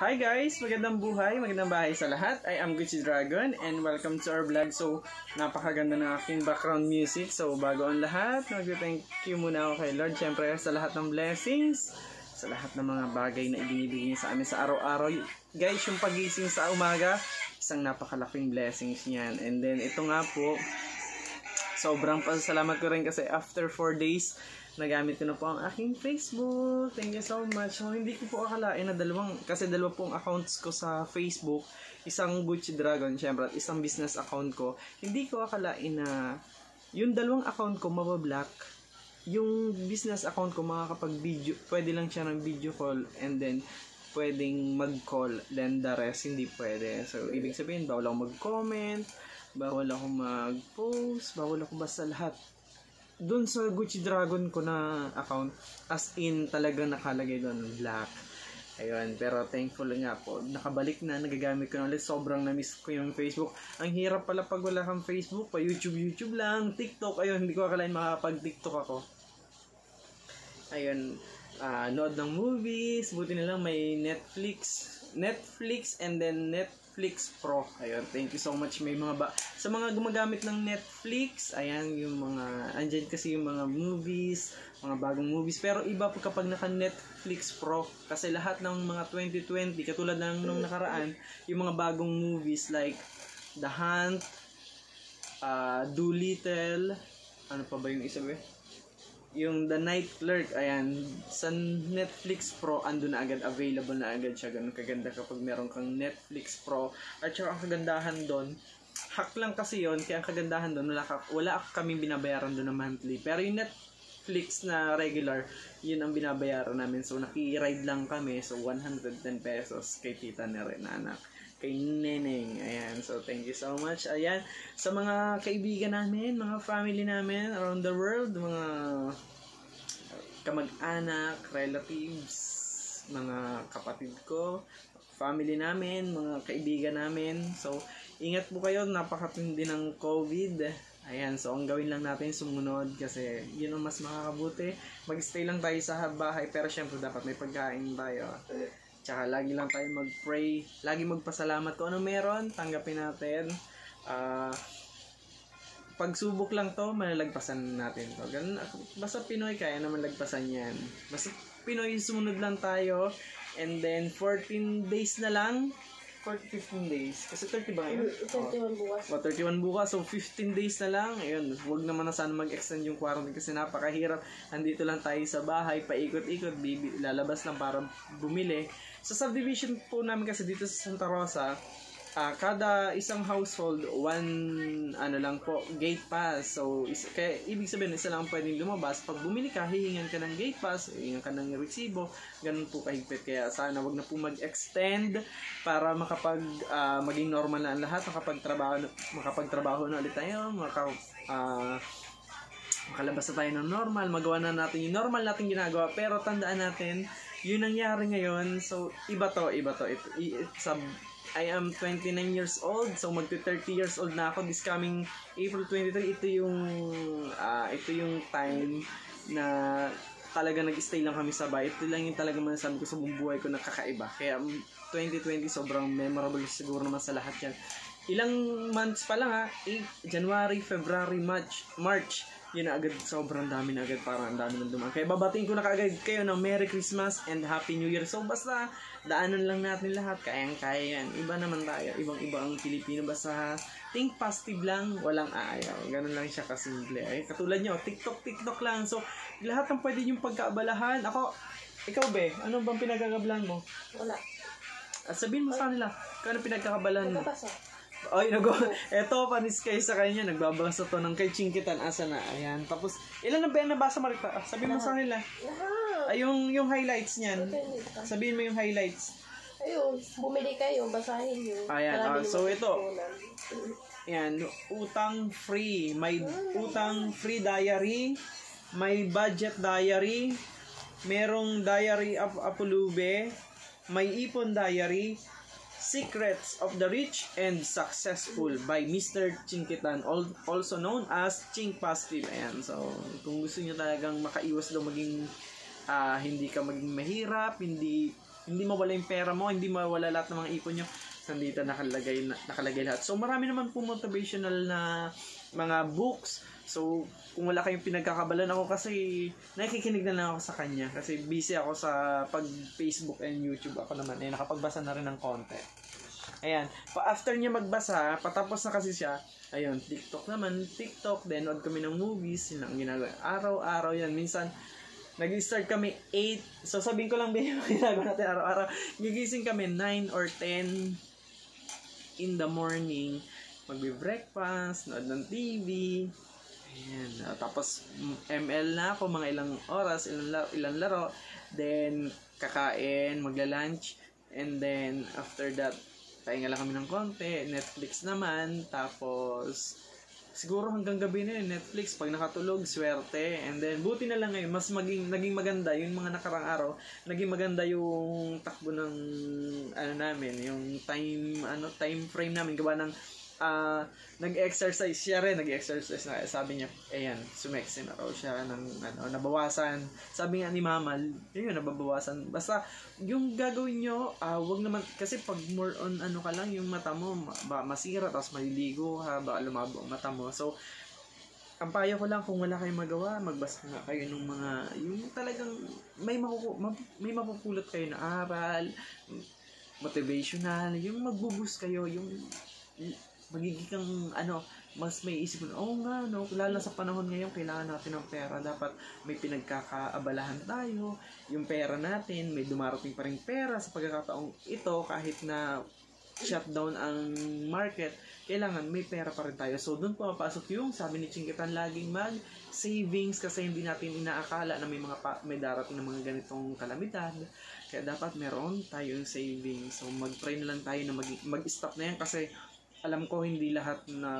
Hi guys! Magandang buhay, magandang bahay sa lahat. I am Gucci Dragon and welcome to our vlog. So, napakaganda ng aking background music. So, bago ang lahat, mag-thank you muna ako kay Lord. Siyempre, sa lahat ng blessings, sa lahat ng mga bagay na ibinibigay niya sa amin sa araw-araw. Guys, yung pagising sa umaga, isang napakalaking blessings niyan. And then, ito nga po, sobrang pasalamat ko rin kasi after 4 days, nagamit ko na po ang aking Facebook. Thank you so much. So, hindi ko po akalain na kasi dalawa pong accounts ko sa Facebook. Isang Gucci Dragon, syempre, at isang business account ko. Hindi ko akalain na yung dalawang account ko mabablock. Yung business account ko makakapag-video, pwede lang siya ng video call and then pwedeng mag-call. Then the rest, hindi pwede. So, ibig sabihin, bawal ako mag-comment, bawal ako mag-post, bawal ako basta lahat. Doon sa Gucci Dragon ko na account, as in talagang nakalagay doon black. Ayun, pero thankful nga po, nakabalik na, nagagamit ko na ulit. Sobrang na-miss ko yung Facebook. Ang hirap pala pag wala kang Facebook, pa YouTube lang, TikTok. Ayun, hindi ko akalain makakapag-TikTok ako. Ayun, nood ng movies, buti na lang may Netflix and then Netflix Pro. Ayun, thank you so much. May mga sa mga gumagamit ng Netflix, ayan yung mga andyan kasi yung mga movies, mga bagong movies. Pero iba po kapag naka Netflix Pro kasi lahat ng mga 2020 katulad ng nung nakaraan, yung mga bagong movies like The Hunt, Doolittle, ano pa ba yung isa ba? Yung The Night Clerk, ayan, sa Netflix Pro, ando na agad, available na agad siya. Ganun kaganda kapag meron kang Netflix Pro. At saka ang kagandahan doon, hack lang kasi yon, kaya ang kagandahan doon, wala kaming binabayaran doon na monthly. Pero yung Netflix na regular, yun ang binabayaran namin. So, naki-ride lang kami. So, 110 pesos kay tita na rin, anak. Kay Neneng. Ayan. So, thank you so much. Ayan. Sa mga kaibigan namin, mga family namin around the world, mga kamag-anak, relatives, mga kapatid ko, family namin, mga kaibigan namin. So, ingat po kayo. Napakatindi ng COVID. Ayan. So, ang gawin lang natin sumunod kasi yun ang mas makakabuti. Mag-stay lang tayo sa bahay pero syempre dapat may pagkain tayo. Tsaka lagi lang tayo mag-pray, lagi magpasalamat kung ano meron, tanggapin natin. Pagsubok lang to, malalagpasan natin to. Ganun, basta Pinoy, kaya naman lagpasan yan. Basta Pinoy, sumunod lang tayo. And then, 14 days na lang. 15 days. Kasi 30 ba ngayon? 31 bukas. 31 bukas. So, 15 days na lang. Ayun, huwag naman na sana mag-extend yung quarantine kasi napakahirap. Andito lang tayo sa bahay, paikot-ikot, lalabas lang para bumili. Sa subdivision po namin kasi dito sa Santa Rosa, kada isang household, ano lang po, gate pass. So, kaya ibig sabihin, isa lang pwedeng lumabas. Pag bumili ka, hihingan ka ng gate pass, hihingan ka ng resibo. Ganun po kahigpit. Kaya sana wag na po mag-extend para maging normal na ang lahat. Makapagtrabaho na ulit tayo. Makalabas na tayo ng normal. Magawa na natin yung normal natin ginagawa. Pero tandaan natin, yun nangyari ngayon. So, iba to. I am 29 years old, so magti-30 years old na ako this coming April 23. Ito yung time na talaga nag-stay lang kami sa bahay. Ito lang yung talaga masasabi ko sa buong buhay ko na kakaiba. Kaya 2020 sobrang memorable siguro naman sa lahat yan. Ilang months pa lang January, February, March. Yun na agad, sobrang dami na agad, parang ang dami na dumaan. Kaya babatiin ko na kaagad kayo ng Merry Christmas and Happy New Year. So basta, daanan lang natin lahat, kayang-kaya yan. Iba naman tayo, ibang-iba ang Pilipino. Basta, think positive lang, walang aayaw. Ganun lang siya kasimple. Ay, katulad nyo, TikTok lang. So, lahat ng pwede yung pagkaabalahan. Ikaw be, ano bang pinagkakabalahan mo? Wala. At sabihin mo sa kanila, kung ano pinagkakabalahan mo? Nagkapasa. Ay, eto, panis kayo sa kanya. Nagbabasa to ng kay Chinkitan. Asa na? Ayan. Tapos, ilan na ba yan nabasa, Marita? Sabihin mo sa kanila. Ay, yung highlights niyan. Sabihin mo yung highlights. Ayun, bumili kayo, basahin nyo. Ayan. So, ito. Ayan. Utang free. May utang free diary. May budget diary. Merong diary of Apulube. May ipon diary. Secrets of the Rich and Successful by Mr. Chinkitan, also known as Chink Positive. Ayan, so kung gusto niyo talagang makaiwas daw maging hindi ka maging mahirap, hindi hindi mawala yung pera mo, hindi mawala lahat ng mga ipon nyo, nandito nakalagay lahat. So marami naman po motivational na mga books. So kung wala kayong pinagkakabalan, ako kasi nakikinig na lang ako sa kanya kasi busy ako sa pag Facebook and YouTube. Ako naman nakapagbasa na rin ng konti. Ayan, after niya magbasa, patapos na kasi siya, ayun, TikTok, then nood kami ng movies, yun ang ginagawa. Araw-araw yan, minsan, nag-start kami 8, so sabihin ko lang ba yung ginagawa natin araw-araw, gigising kami 9 or 10 in the morning, magbe-breakfast, nood ng TV, ayan, tapos ML na ako, mga ilang oras, ilang laro, then kakain, magla-lunch, and then after that, pahinga lang kami ng konti, Netflix naman, tapos siguro hanggang gabi na yun, Netflix, pag nakatulog, swerte, and then buti na lang ngayon, naging maganda, yung mga nakarang araw, naging maganda yung takbo ng, namin, yung time frame namin, gawa ng, nag-exercise siya rin, nag-exercise na, sabi niya, ayan, sumexy na raw siya, nabawasan, sabi nga ni Mama, yun, nababawasan, basta, yung gagawin nyo, wag naman, kasi pag more on, ka lang, yung mata mo, masira, tapos maliligo, baka lumabo ang mata mo, so, ang payo ko lang, kung wala kayong magawa, magbasa nga kayo ng mga, yung talagang, may mapupulot kayo na aral, motivational, yung magbubus kayo, yung magiging kang mas may isip mo, nga, lalo sa panahon ngayon, kailangan natin ng pera, dapat may pinagkakaabalahan tayo, yung pera natin, may dumarating pa rin pera sa pagkakataong ito, kahit na shutdown ang market, kailangan may pera pa rin tayo. So, doon pumapasok yung sabi ni Chinkitan, laging mag-savings kasi hindi natin inaakala na may darating na mga ganitong kalamidad. Kaya dapat meron tayong savings. So, mag-try na lang tayo na mag-stop na yan kasi alam ko hindi lahat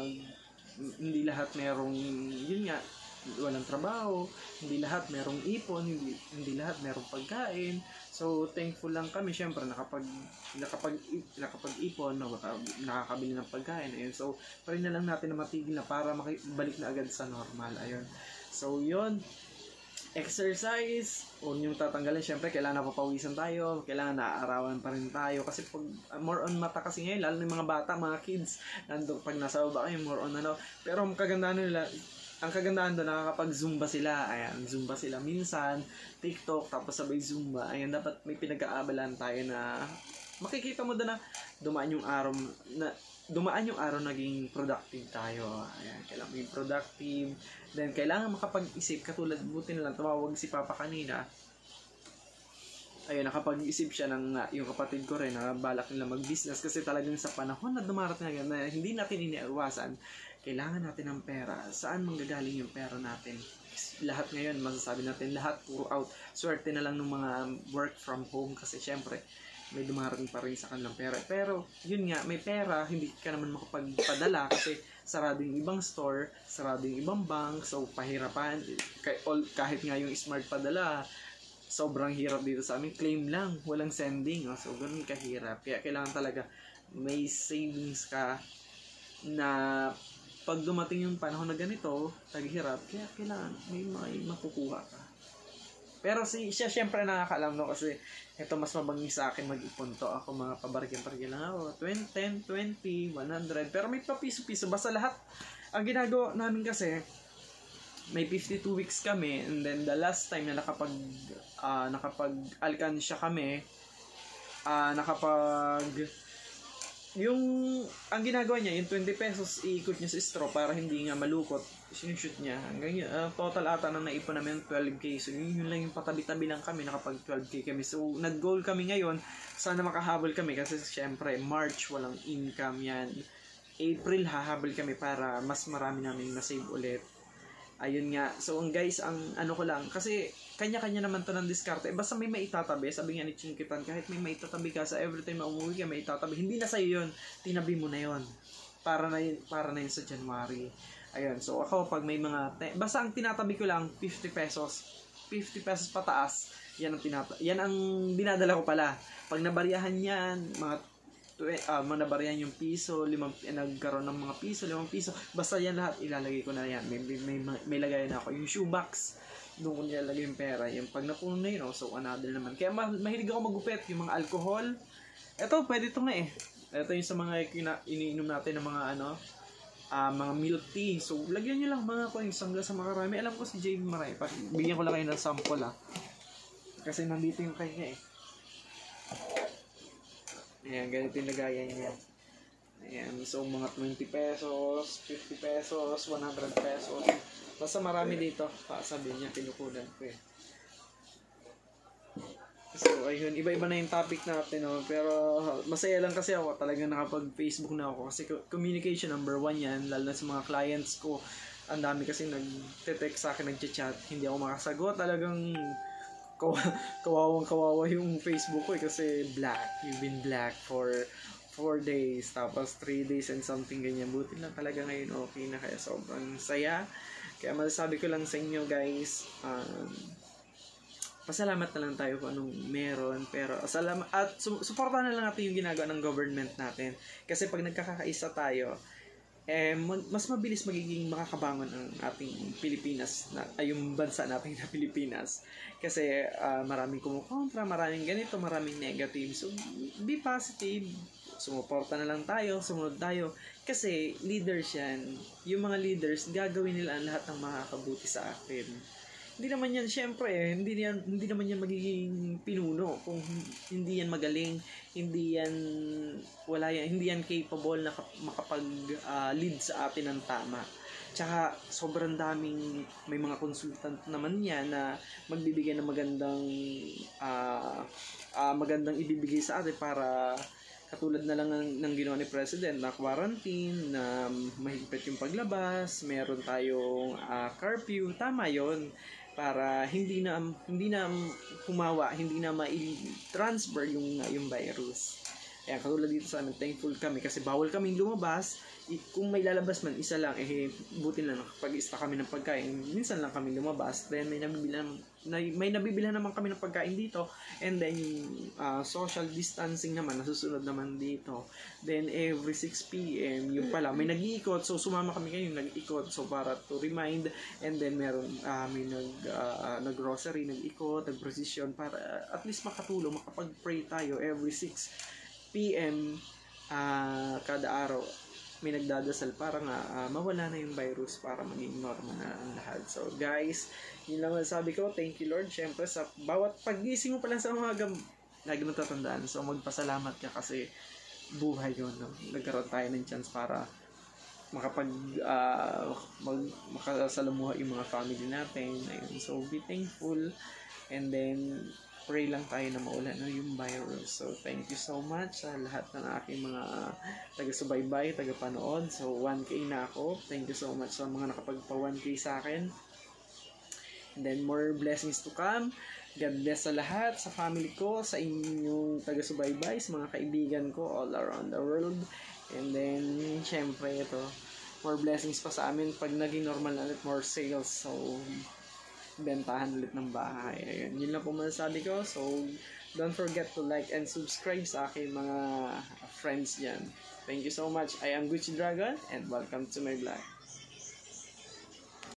merong, yun nga, walang trabaho, hindi lahat merong ipon, hindi lahat merong pagkain. So thankful lang kami, syempre nakapag-ipon, nakakabili ng pagkain. Ayun. So try na lang natin na matigil na para makibalik na agad sa normal. Ayun. So yun, exercise, huwag niyong tatanggalin. Siyempre, kailangan napapawisan tayo, kailangan naaarawan pa rin tayo. Kasi pag more on mata kasi ngayon, lalo ng mga bata, mga kids, nandun, pag nasa baba kayo, more on Pero ang kagandahan nila, doon, nakakapag-zumba sila. Ayan, zumba sila. Minsan, TikTok, tapos sabay zumba. Ayan, dapat may pinag-aabalan tayo na makikita mo doon na dumaan yung araw naging productive tayo. Ayan, kailangan maging productive. Then, kailangan makapag-isip. Katulad, buti na lang, tumawag si Papa kanina. Ayun, nakapag-isip siya ng yung kapatid ko rin na balak nila mag-business kasi talagang sa panahon na dumarating na hindi natin iniiwasan, kailangan natin ng pera. Saan manggagaling yung pera natin? Lahat ngayon, masasabi natin, lahat puro out. Swerte na lang ng mga work from home kasi syempre, may dumarating pa rin sa kanilang pera. Pero, yun nga, may pera, hindi ka naman makapagpadala kasi sarado yung ibang store, sarado yung ibang bank, so pahirapan. Kahit nga yung smart padala, sobrang hirap dito sa amin. Claim lang, walang sending. So, ganun kahirap. Kaya kailangan talaga may savings ka na pag dumating yung panahon na ganito, taghirap, kaya kailangan may makukuha ka. Pero siya syempre nakakaalam kasi ito mas mabangis sa akin mag-ipon to. Ako mga pabarigyan-barigyan lang ako. 10, 20, 100. Pero may papiso-piso. Basta lahat. Ang ginagawa namin kasi, may 52 weeks kami. And then the last time na nakapag-alkansya kami, ang ginagawa niya, yung 20 pesos, iikot niya sa straw para hindi nga malukot. Sinushoot niya. Hanggang total ata na naipon namin 12K. So, yun lang yung patabi-tabi lang kami. Nakapag 12K kami. So, nag-goal kami ngayon. Sana makahabol kami kasi syempre, March, walang income yan. April, hahabol kami para mas marami namin na-save ulit. Ayun nga. So, guys, ang ano ko lang, kasi kanya-kanya naman to ng diskarte. Basta may maitatabi. Sabi nga ni Chinkitan, kahit may maitatabi ka sa every time na umuwi ka, may itatabi. Hindi na sa'yo yun. Tinabi mo na yun. Para na yun sa January. Ayun. So, ako, pag may mga... basta ang tinatabi ko lang, 50 pesos. 50 pesos pataas. Yan ang dinadala ko pala. Pag nabariyahan yan, manabarihan yung piso, nagkaroon ng mga piso, 5 piso, basta yan lahat ilalagay ko na yan. May lagay na ako. Yung shoebox, doon ko nilalagay yung pera. Yung pag napuno na yun, so another naman. Kaya mahilig ako magupit, yung mga alcohol. Ito, pwede ito nga eh. Ito yung sa mga iniinom natin ng mga mga milk tea. So, lagyan nyo lang mga coins hanggang sa makarami. Alam ko si JB Maray. Bigyan ko lang kayo ng sample Kasi nandito yung kanya eh. Ayan, ganito yung lagayan niya. Ayan, so mga 20 pesos, 50 pesos, 100 pesos. Basta marami dito. Sabi niya, pinukulan ko eh. So, ayun, iba-iba na yung topic natin, no? Pero masaya lang kasi ako, talagang nakapag-Facebook na ako. Kasi communication number 1 yan, lalo na sa mga clients ko. Ang dami kasi nag-text sa akin, nag-chat, hindi ako makasagot. Talagang kawawang-kawawa yung Facebook ko eh, kasi black. You've been black for 4 days, tapos 3 days and something ganyan. Buti lang talaga ngayon okay na, kaya sobrang saya. Kaya masasabi ko lang sa inyo guys, pasalamat na lang tayo kung anong meron, pero salamat at suportahan na lang natin yung ginagawa ng government natin. Kasi pag nagkakaisa tayo, mas mabilis magiging makakabangon ang ating Pilipinas, yung bansa natin na Pilipinas. Kasi maraming kumukontra, maraming ganito, maraming negative. So, be positive. Sumuporta na lang tayo, sumunod tayo. Kasi leaders yan. Yung mga leaders, gagawin nila ang lahat ng makakabuti sa atin. Hindi naman yan, syempre, hindi naman yan magiging pinuno kung hindi yan magaling, hindi yan capable na makapag-lead sa atin ng tama. Tsaka, sobrang daming, may mga consultant naman yan na magbibigay ng magandang ibibigay sa atin para katulad na lang ng ginawa ni President na quarantine, na mahigpit yung paglabas, meron tayong curfew, tama yon para hindi na humawa, hindi na ma-transfer yung virus. Kaya katulad dito sa amin, thankful kami kasi bawal kaming lumabas. Kung may lalabas man, isa lang, buti lang nakapag-ista kami ng pagkain. Minsan lang kami lumabas. Then may nabibilhan naman kami ng pagkain dito. And then social distancing naman, nasusunod naman dito. Then every 6 p.m. yung pala, may nag-iikot. So sumama kami kayo nag-iikot. So para to remind. And then meron may nag-grocery, nag-ikot, nag-precision para at least makatulong, makapag-pray tayo every 6 p.m. Kada araw. May nagdadasal para nga mawala na yung virus para maging normal na ang lahat. So guys, yun lang sabi ko, thank you Lord. Syempre sa bawat pagising mo pa lang sa umaga, lagi mo tatandaan. So magpasalamat ka kasi buhay yun. No? Nagkaroon tayo ng chance para makasalamuha yung mga family natin. Ayun. So be thankful and then pray lang tayo na maulan yung virus. So, thank you so much sa lahat ng aking mga taga-subaybay, taga-panood. So, 1K na ako. Thank you so much sa mga nakapagpa 1K sa akin. And then, more blessings to come. God bless sa lahat, sa family ko, sa inyong taga-subaybay, sa mga kaibigan ko all around the world. And then, syempre, ito, more blessings pa sa amin pag naging normal na ulit, more sales. So, bentahan ulit ng bahay. Ayun, yun lang po masasabi ko. So, don't forget to like and subscribe sa aking mga friends dyan. Thank you so much. I am Gucci Dragon and welcome to my vlog.